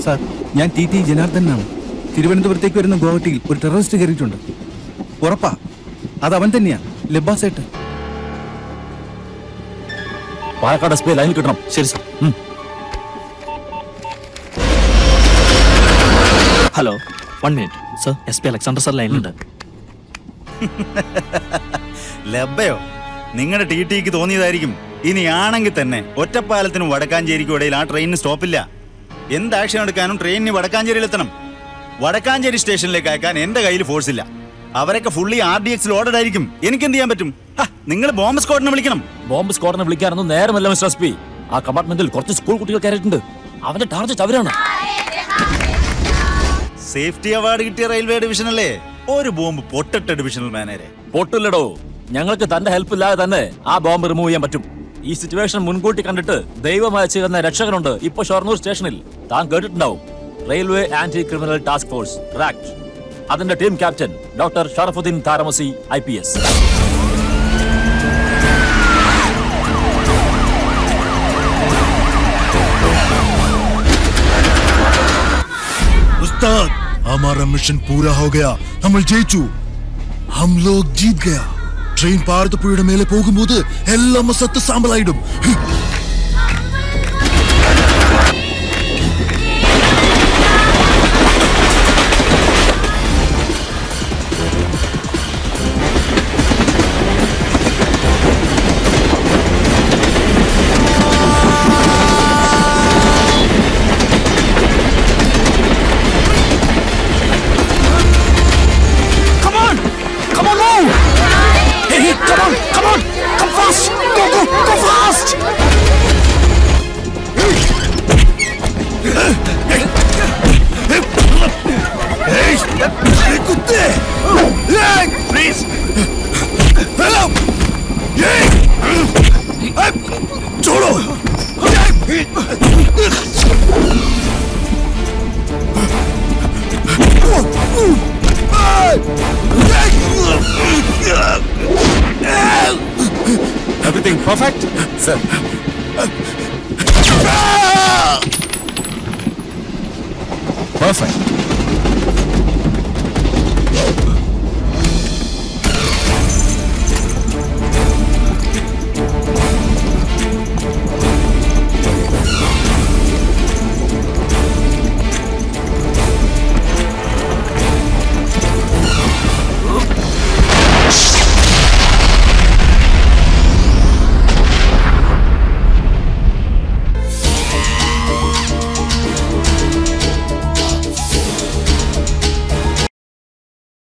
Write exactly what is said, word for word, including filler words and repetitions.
Sir, ഞാൻ T T ജനാർദ്ദനാണ്. തിരുവനന്തപുരത്തേക്ക് വരുന്ന ഗോവട്ടിയിൽ ഒരു ടെററിസ്റ്റ് കയറിയിട്ടുണ്ട്. ഉറപ്പാ, അത് അവൻ തന്നെയാ, ലബ്ബാസേട്ട്. പാലക്കാട് എസ് പി ലൈനിൽ കിട്ടണം. ശരി sir. Hello, one minute sir. S P Alexander sir ലൈനിലുണ്ട്. ലബ്ബയോ? നിങ്ങളുടെ ടി ടിക്ക് തോന്നിയതായിരിക്കും. ഇനി ആണെങ്കിൽ തന്നെ ഒറ്റപ്പാലത്തിനും വടക്കാഞ്ചേരിക്കും ഇടയിൽ ആ ട്രെയിനിന് സ്റ്റോപ്പില്ല. എന്ത് ആക്ഷൻ എടുക്കാനും ട്രെയിനിന് വടക്കാഞ്ചേരിയിലെത്തണം. വടക്കാഞ്ചേരി സ്റ്റേഷനിലേക്ക് അയക്കാൻ എന്റെ കയ്യിൽ ഫോഴ്സ് ഇല്ല. അവരൊക്കെ ഫുള്ളി ആർ ഡി എക്സിൽ ഓർഡർ ആയിരിക്കും. എനിക്ക് എന്ത് ചെയ്യാൻ പറ്റും? നിങ്ങൾ ബോംബ് സ്ക്വാഡിനെ വിളിക്കണം. ബോംബ് സ്ക്വാഡിനെ വിളിക്കാനൊന്നും നേരമല്ല മിസ്റ്റർ എസ് പി. ആ കമ്പാർട്ട്മെന്റിൽ കുറച്ച് സ്കൂൾ കുട്ടികൾ കയറിയിട്ടുണ്ട്. അവന്റെ ടാർഗറ്റ് അവരാണ്. സേഫ്റ്റി അവാർഡ് കിട്ടിയ റെയിൽവേ ഡിവിഷൻ അല്ലേ? ഒരു ബോംബ് പൊട്ടട്ട ഡിവിഷണൽ മാനേജരെ. പൊട്ടില്ലടോ. ഞങ്ങൾക്ക് തന്റെ ഹെൽപ്പ് ഇല്ലാതെ തന്നെ ആ ബോംബ് റിമൂവ് ചെയ്യാൻ പറ്റും. ഈ സിറ്റുവേഷൻ മുൻകൂട്ടി കണ്ടിട്ട് ദൈവം അയച്ചു തന്ന രക്ഷകനുണ്ട് ഇപ്പൊ ഷൊർണൂർ സ്റ്റേഷനിൽ. താൻ കേട്ടിട്ടുണ്ടാവും, railway anti criminal task force RACT. അതിന്റെ ടീം ക്യാപ്റ്റൻ ഡോക്ടർ ഷറഫുദ്ദീൻ താരമസി ഐ പി എസ്. उस्ताद, हमारा मिशन पूरा हो गया. നമ്മൾ ജയിച്ചു. हम लोग जीत गया. ട്രെയിൻ പാർത്തപ്പുഴയുടെ മേലെ പോകുമ്പോൾ എല്ലാം സത്ത് സാമ്പലായിടും. Everything perfect? Sir. Perfect.